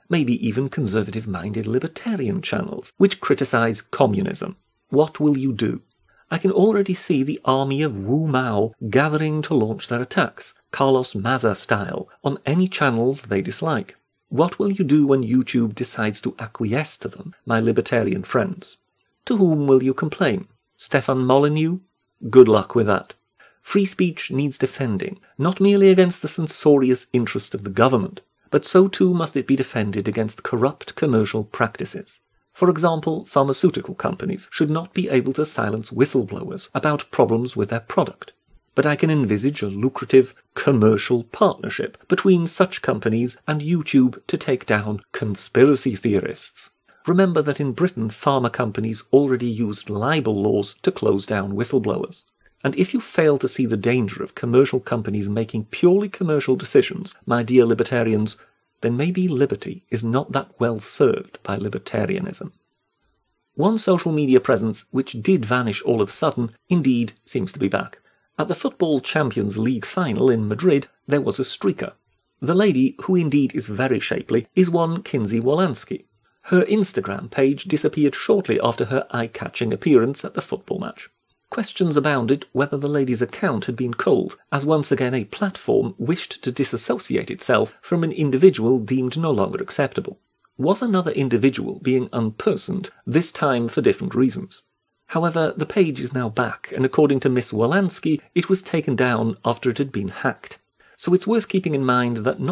maybe even conservative-minded libertarian channels, which criticize communism. What will you do? I can already see the army of Wu Mao gathering to launch their attacks, Carlos Maza style, on any channels they dislike. What will you do when YouTube decides to acquiesce to them, my libertarian friends? To whom will you complain? Stefan Molyneux? Good luck with that. Free speech needs defending, not merely against the censorious interest of the government, but so too must it be defended against corrupt commercial practices. For example, pharmaceutical companies should not be able to silence whistleblowers about problems with their product. But I can envisage a lucrative commercial partnership between such companies and YouTube to take down conspiracy theorists. Remember that in Britain pharma companies already used libel laws to close down whistleblowers. And if you fail to see the danger of commercial companies making purely commercial decisions, my dear libertarians, then maybe liberty is not that well served by libertarianism. One social media presence which did vanish all of a sudden indeed seems to be back. At the Football Champions League final in Madrid, there was a streaker. The lady, who indeed is very shapely, is one Kinsey Wolanski. Her Instagram page disappeared shortly after her eye-catching appearance at the football match. Questions abounded whether the lady's account had been culled, as once again a platform wished to disassociate itself from an individual deemed no longer acceptable. Was another individual being unpersoned, this time for different reasons? However, the page is now back, and according to Miss Wolanski, it was taken down after it had been hacked. So it's worth keeping in mind that not